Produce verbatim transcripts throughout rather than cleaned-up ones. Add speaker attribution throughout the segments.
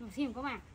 Speaker 1: thử xem các bạn.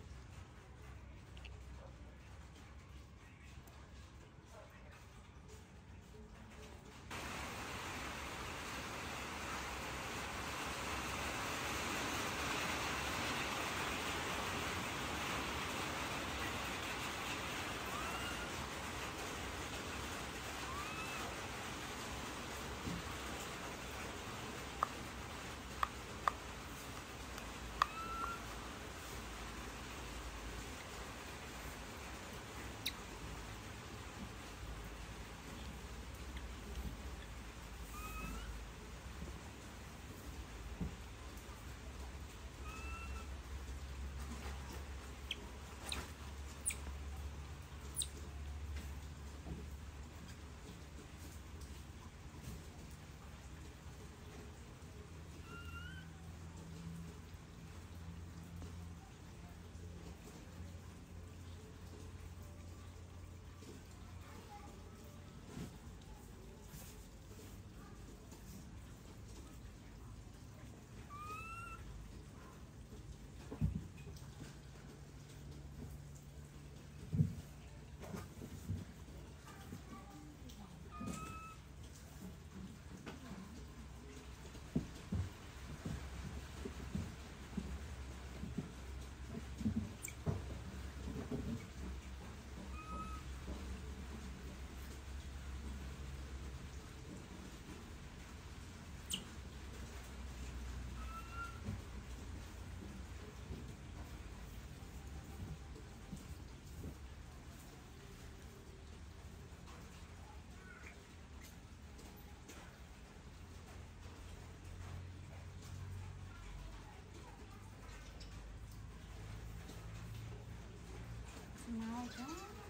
Speaker 1: Nào chứ.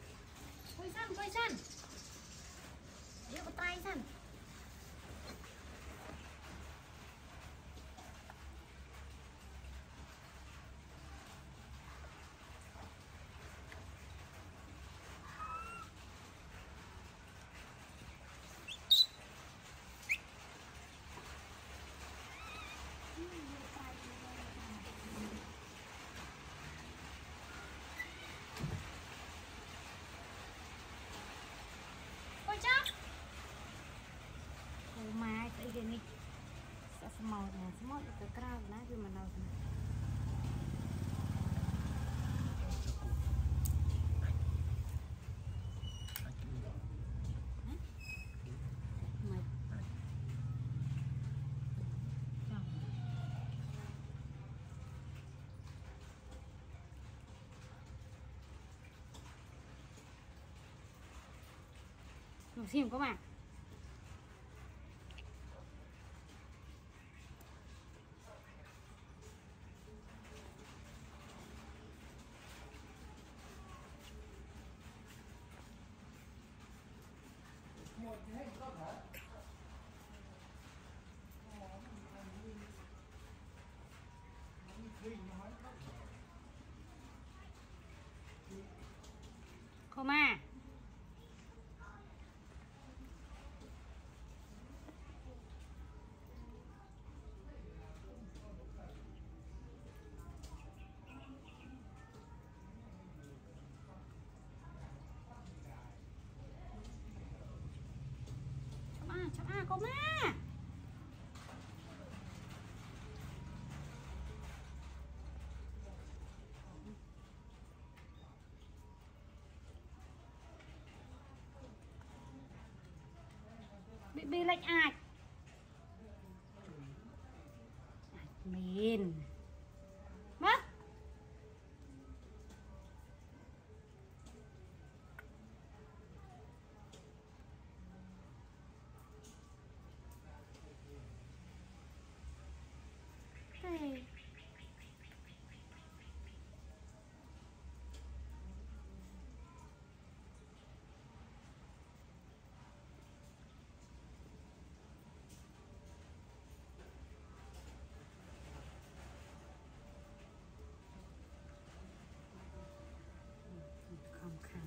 Speaker 1: Quay sang, quay sang. Dia có tay sang. Gini semua semua itu keras nah gimana thử xem các bạn. Không à. Chậm à, không à. Bị bị lạnh ạch. Mìn. Mất. Hey. Không khăn.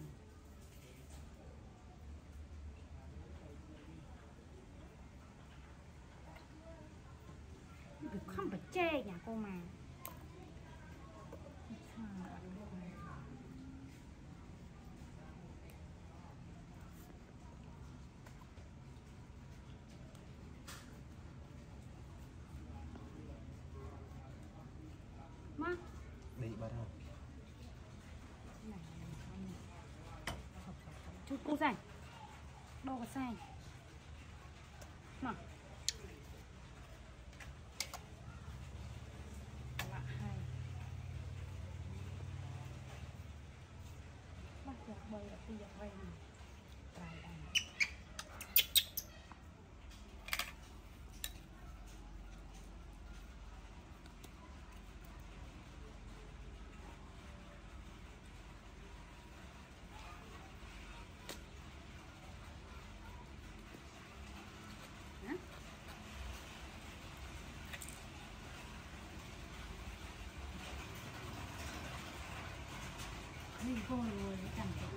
Speaker 1: Không phải chê nhà cô mà. cô rảnh đồ có xanh mà lạ hay bắt được bơi là bây giờ vay này dài đằng đi vô rồi chẳng được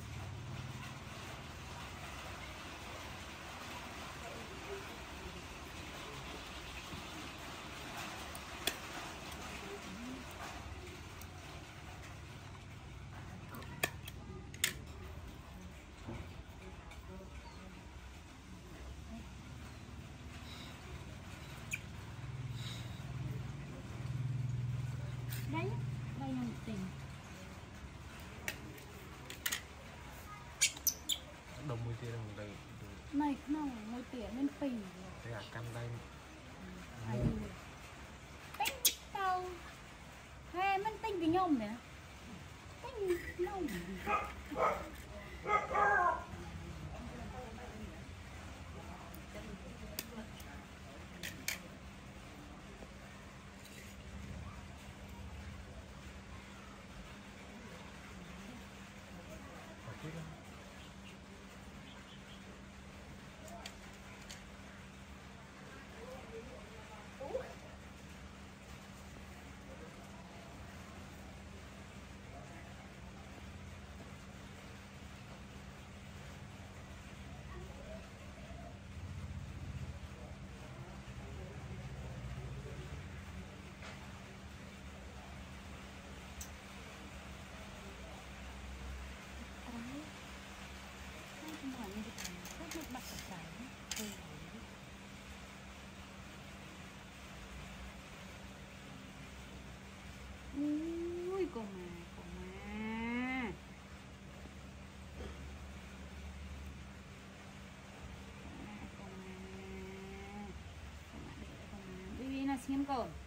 Speaker 1: đấy đây là một tình
Speaker 2: đồng mùi tiền đồng đây
Speaker 1: này nó mùi tỉa nên phì
Speaker 2: thế à căn đây
Speaker 1: ai đi tính tao hay mình tính cái nhôm nè tính nhôm bắt cái cái ui cô mà cô mà cô mà cô mà để cô mà đi là xin con